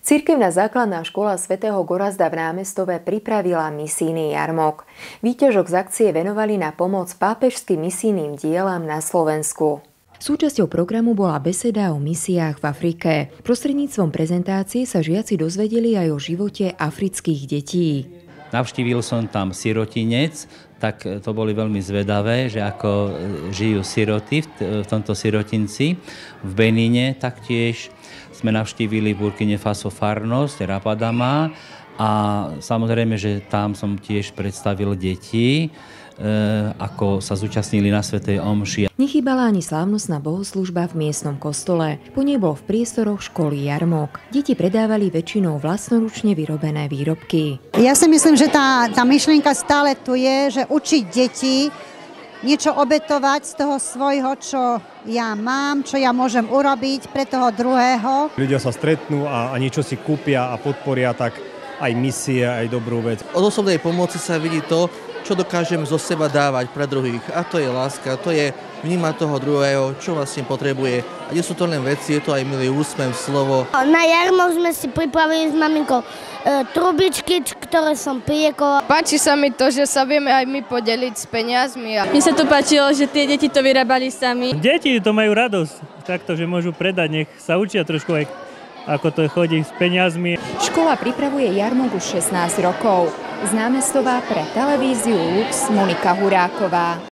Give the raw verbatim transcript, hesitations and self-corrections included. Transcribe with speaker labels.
Speaker 1: Cirkevná základná škola svätého Gorazda v Námestove pripravila misijný jarmok. Výťažok z akcie venovali na pomoc pápežským misijným dielam na Slovensku. Súčasťou programu bola beseda o misiách v Afrike. Prostredníctvom prezentácie sa žiaci dozvedeli aj o živote afrických detí.
Speaker 2: Navštívil som tam sirotinec, tak to boli veľmi zvedavé, že ako žijú siroty v tomto sirotinci. V Benine taktiež sme navštívili v Burkine Faso farnosť Rapadama a samozrejme, že tam som tiež predstavil deti, ako sa zúčastnili na svätej omši.
Speaker 1: Nechýbala ani slávnostná bohoslužba v miestnom kostole. Po nej bol v priestoroch školy jarmok. Deti predávali väčšinou vlastnoručne vyrobené výrobky.
Speaker 3: Ja si myslím, že tá, tá myšlienka stále tu je, že učiť deti niečo obetovať z toho svojho, čo ja mám, čo ja môžem urobiť pre toho druhého.
Speaker 4: Ľudia sa stretnú a, a niečo si kúpia a podporia, tak aj misie, aj dobrú vec.
Speaker 5: Od osobnej pomoci sa vidí to, čo dokážem zo seba dávať pre druhých. A to je láska, to je vnímať toho druhého, čo vlastne potrebuje. A nie sú to len veci, je to aj milý úsmev, slovo.
Speaker 6: Na jarmok sme si pripravili s maminkou e, trubičky, ktoré som priekol.
Speaker 7: Páči sa mi to, že sa vieme aj my podeliť s peniazmi.
Speaker 8: Mne sa to páčilo, že tie deti to vyrábali sami.
Speaker 9: Deti to majú radosť, takto, že môžu predať, nech sa učia trošku aj ako to chodí s peniazmi.
Speaker 1: Škola pripravuje jarmok už šestnásť rokov. Z Námestova pre televíziu Lux Monika Huráková.